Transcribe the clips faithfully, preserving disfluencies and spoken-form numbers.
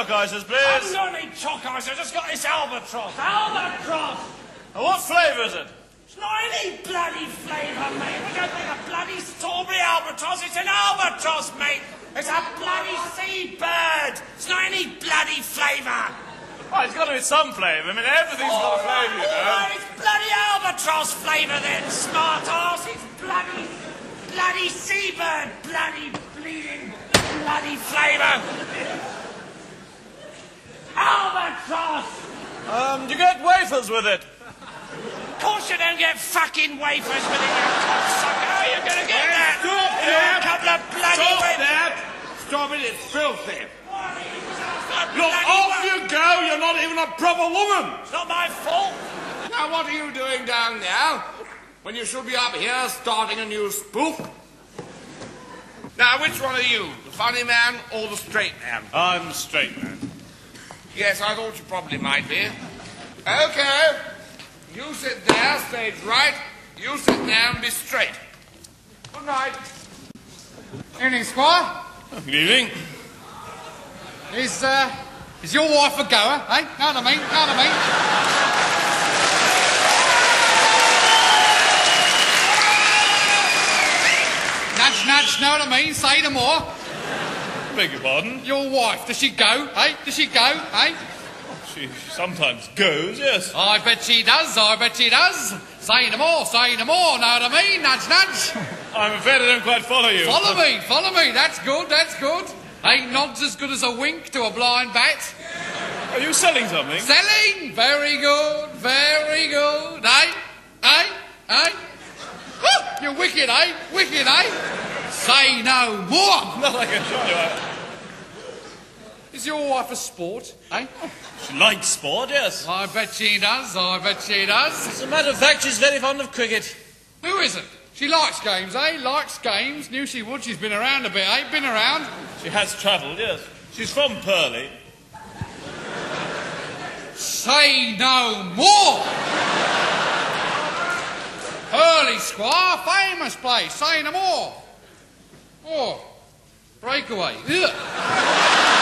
chalk ices, please. I don't need chalk ice, I just got this Albatross. Albatross! And what flavour is it? It's not any bloody flavour, mate. We don't make a bloody strawberry Albatross. It's an Albatross, mate. It's a bloody seabird. It's not any bloody flavour. Well, it's got to be some flavour. I mean, everything's got a flavour, you know. Well, it's bloody Albatross flavour then, smart arse. It's bloody, bloody seabird, bloody bleeding, bloody flavour. Albatross! Um, do you get wafers with it? Of course you don't get fucking wafers with it, you cocksucker. How are you going to get that? Stop You there! a couple of bloody Stop wafers. there! Stop it, it's filthy. Look, Look, off you go, you're not even a proper woman. It's not my fault. Now, what are you doing down there when you should be up here starting a new spoof? Now, which one are you, the funny man or the straight man? I'm straight, man. Yes, I thought you probably might be. Okay. You sit there, stage right. You sit there and be straight. Good night. Evening, Squire. Good evening. Is, uh, is your wife a goer, eh? Know what I mean? Know what I mean? Nudge, nudge, know what I mean? Say no more. Beg your pardon? Your wife, does she go, eh? Does she go, eh? She sometimes goes, yes. I bet she does, I bet she does. Say no more, say no more, know what I mean? Nudge, nudge. I'm afraid I don't quite follow you. Follow me, follow me, that's good, that's good. Ain't nods as good as a wink to a blind bat. Are you selling something? Selling? Very good, very good. Eh? Eh? Eh? Woo! You're wicked, eh? Wicked, eh? Say no more. Not like a show. Is your wife a sport, eh? She likes sport, yes. I bet she does, I bet she does. As a matter of fact, she's very fond of cricket. Who isn't? She likes games, eh? Likes games. Knew she would. She's been around a bit, eh? Been around. She has travelled, yes. She's from Purley. Say no more. Hurley Squire, famous place. Say no more. Oh, breakaway. Ugh.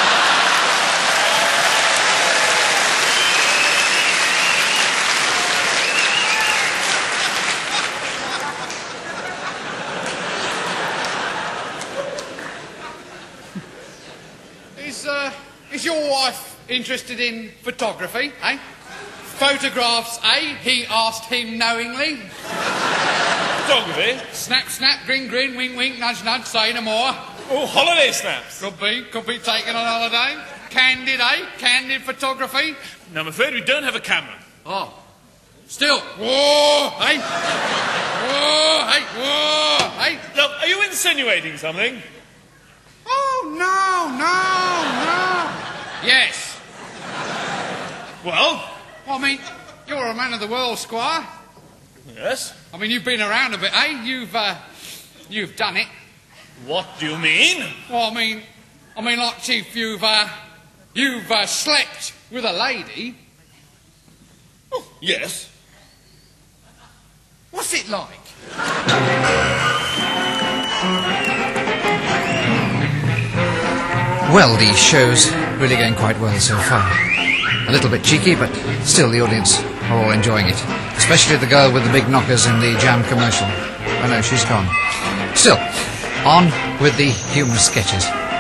Is, uh, is your wife interested in photography, eh? Photographs, eh? He asked him knowingly. Photography? Snap, snap, grin, grin, wink, wink, nudge, nudge, say no more. Oh, holiday snaps. Could be, could be taken on holiday. Candid, eh? Candid photography. No, I'm afraid we don't have a camera. Oh. Still. Whoa, eh? Whoa, hey, whoa, hey. Look, are you insinuating something? Oh, no, no, no. Yes. Well? Well, I mean, you're a man of the world, Squire. Yes. I mean, you've been around a bit, eh? You've, uh, you've done it. What do you mean? Well, I mean, I mean, like, Chief, you've, uh, you've, uh, slept with a lady. Oh, yes. What's it like? Well, the show's really going quite well so far. A little bit cheeky, but still the audience are all enjoying it. Especially the girl with the big knockers in the jam commercial. Oh no, she's gone. Still, on with the humorous sketches.